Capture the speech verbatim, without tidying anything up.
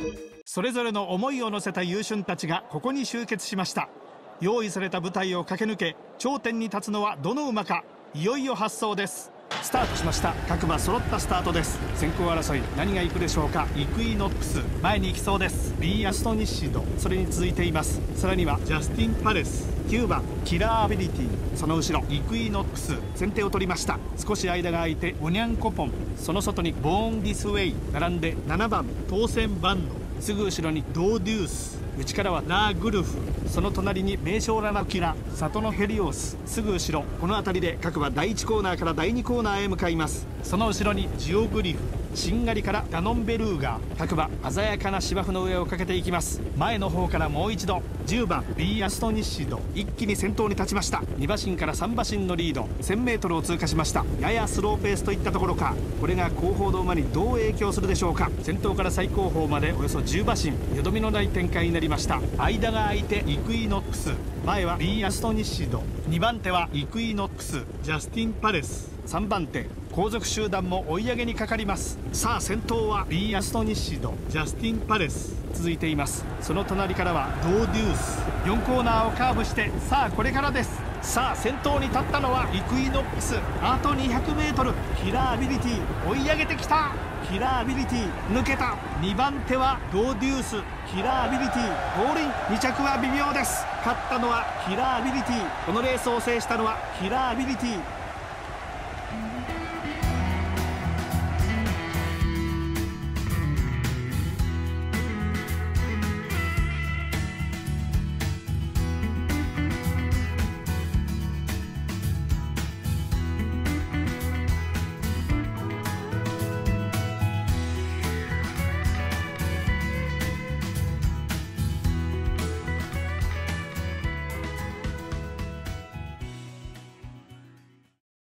それぞれの思いを乗せた優俊たちがここに集結しました。用意された舞台を駆け抜け頂点に立つのはどの馬か。いよいよ発走です。スタートしました。各馬揃ったスタートです。先行争い何が行くでしょうか。イクイノックス前に行きそうです。 B アストニッシドそれに続いています。さらにはジャスティンパレス、きゅうばんキラーアビリティ、その後ろイクイノックス先手を取りました。少し間が空いてオニャンコポン、その外にボーンディスウェイ並んでななばん当選バンド、すぐ後ろにドーデュース、内からはラーグルフ、その隣に名将ラナキラ、サトノヘリオス、すぐ後ろこの辺りで各馬だいいちコーナーからだいにコーナーへ向かいます。その後ろにジオグリフ、しんがりからダノンベルーガー、各馬鮮やかな芝生の上をかけていきます。前の方からもう一度じゅうばん B アストニッシド一気に先頭に立ちました。に馬身からさん馬身のリード せんメートル を通過しました。ややスローペースといったところか。これが後方の馬にどう影響するでしょうか。先頭から最後方までおよそじゅう馬身、よどみのない展開になりました。間が空いてイクイノックス、前は B アストニッシド、にばん手はイクイノックス、ジャスティンパレス、さんばん手後続集団も追い上げにかかります。さあ先頭は B アストニッシド、ジャスティンパレス続いています。その隣からはドーデュース、よんコーナーをカーブして、さあこれからです。さあ先頭に立ったのはイクイノックス、あと にひゃくメートル、キラーアビリティ追い上げてきた。キラーアビリティ抜けた。にばん手はドーデュース、キラーアビリティゴールイン、に着は微妙です。勝ったのはキラーアビリティ、このレースを制したのはキラーアビリティ。